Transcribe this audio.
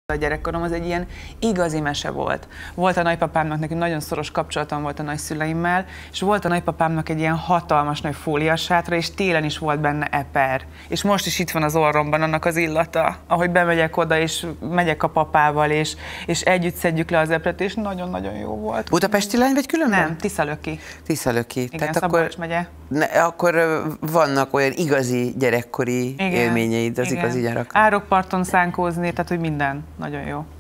A gyerekkorom az egy ilyen igazi mese volt. Volt a nagypapámnak, nekünk nagyon szoros kapcsolatom volt a nagyszüleimmel, és volt a nagypapámnak egy ilyen hatalmas nagy fóliasátra, és télen is volt benne eper. És most is itt van az orromban annak az illata, ahogy bemegyek oda, és megyek a papával, és együtt szedjük le az epret, és nagyon-nagyon jó volt. Budapesti lány vagy különben? Nem, Tiszalöki. Tiszalöki. Igen, Szabolcs megye. Akkor vannak olyan igazi gyerekkori élményeid, az igazi nyarak. Árokparton szánkózni, tehát hogy minden nagyon jó.